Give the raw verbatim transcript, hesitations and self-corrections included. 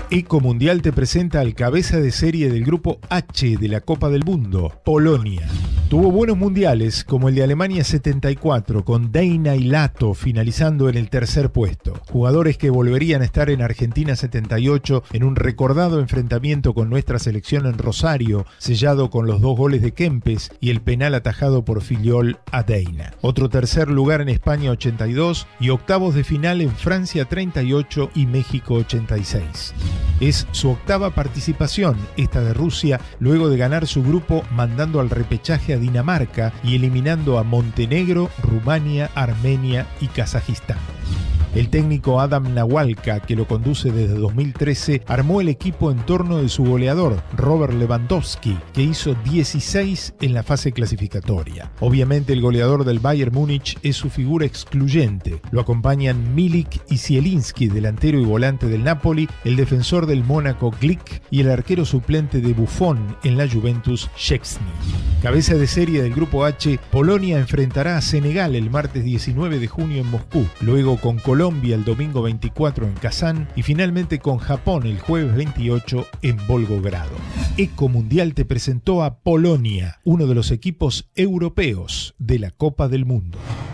Ecomundial te presenta al cabeza de serie del grupo H de la Copa del Mundo, Polonia. Tuvo buenos mundiales, como el de Alemania setenta y cuatro, con Deina y Lato finalizando en el tercer puesto. Jugadores que volverían a estar en Argentina setenta y ocho en un recordado enfrentamiento con nuestra selección en Rosario, sellado con los dos goles de Kempes y el penal atajado por Filiol a Deina. Otro tercer lugar en España ochenta y dos y octavos de final en Francia treinta y ocho y México ochenta y seis. Es su octava participación, esta de Rusia, luego de ganar su grupo mandando al repechaje a Dinamarca y eliminando a Montenegro, Rumania, Armenia y Kazajistán. El técnico Adam Nawalka, que lo conduce desde dos mil trece, armó el equipo en torno de su goleador, Robert Lewandowski, que hizo dieciséis en la fase clasificatoria. Obviamente el goleador del Bayern Múnich es su figura excluyente. Lo acompañan Milik y Zielinski, delantero y volante del Napoli, el defensor del Mónaco Glick y el arquero suplente de Buffon en la Juventus Szczęsny. Cabeza de serie del grupo H, Polonia enfrentará a Senegal el martes diecinueve de junio en Moscú, luego con Colombia Colombia el domingo veinticuatro en Kazán y finalmente con Japón el jueves veintiocho en Volgogrado. Ecomundial te presentó a Polonia, uno de los equipos europeos de la Copa del Mundo.